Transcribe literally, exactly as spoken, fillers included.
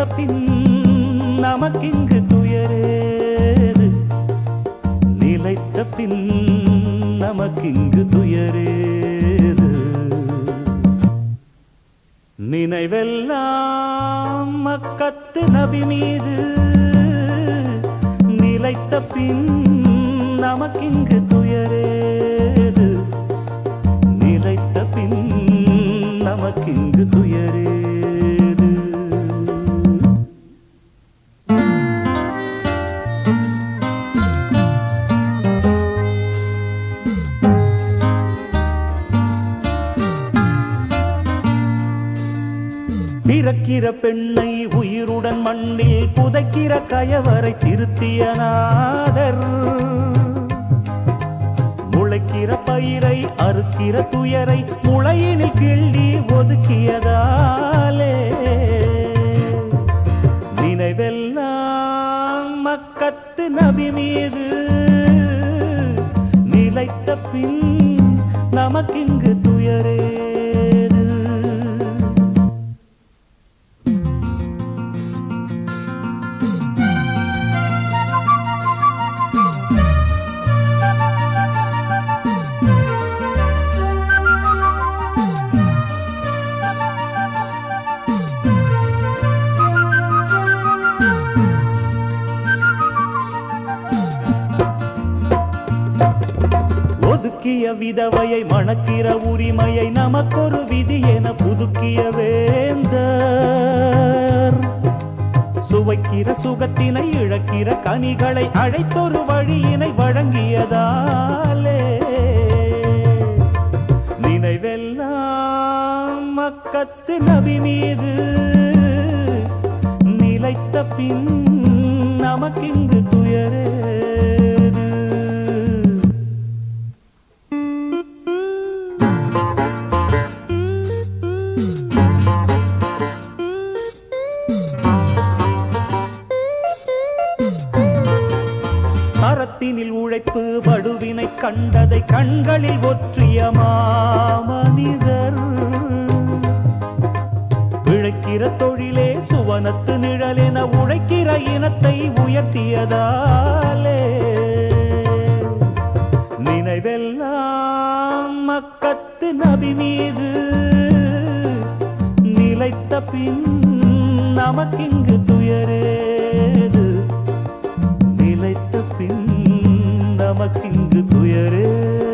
பின் நமக்கிங்கு துயரேது, நிலைத்த பின் நமக்கிங்கு துயரேது. நினைவெல்லாம் மக்கத்து நபி மீது, நிலைத்த பின் நமக்கிங்கு துயரேது, நிலைத்த பின் நமக்கிங்கு துயரேது. பிறக்கிற பெண்ணை உயிருடன் மண்ணில் புதைக்கிற கயவரை திருத்திய நாதர், முளைக்கிற பயிரை அறுக்கிற துயரை முளையினில் கிள்ளி ஒதுக்கியதாலே, நினைவெல்லாம் மக்கத்து நபி மீது, நிலைத்த பின் நமக்கிங்கு துயரேது. ஒதுக்கிய விதவையை மணக்கிற உரிமையை நமக்கொரு விதி என புதுக்கிய வேந்தர், சுவைக்கிற சுகத்தினை இழக்கிற கனிகளை அழைத்தொரு வழியினை வழங்கியதாலே, நினைவெல்லாம் மக்கத்து நபி மீது, நிலைத்த பின் நமக்கிங்கு துயரேது. அறத்தினில் உழைப்பு வடுவினை கண்டதை கண்களில் ஒற்றிய மாமனிதர், பிழைக்கிற தொழிலே சுவனத்து நிழலென உழைக்கிற இனத்தை உயர்த்தியதாலே, நினைவெல்லாம் மக்கத்து நபி மீது, நிலைத்த பின் நமக்கிங்கு துயரேது, நிலைத்த பின் நமக்கிங்கு துயரேது.